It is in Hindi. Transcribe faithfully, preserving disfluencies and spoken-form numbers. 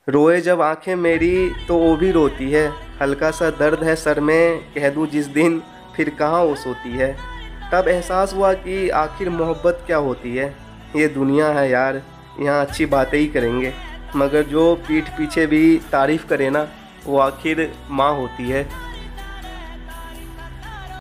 रोए जब आंखें मेरी तो वो भी रोती है, हल्का सा दर्द है सर में कह दूं जिस दिन, फिर कहाँ वो सोती है। तब एहसास हुआ कि आखिर मोहब्बत क्या होती है। ये दुनिया है यार, यहाँ अच्छी बातें ही करेंगे, मगर जो पीठ पीछे भी तारीफ़ करे ना, वो आखिर माँ होती है।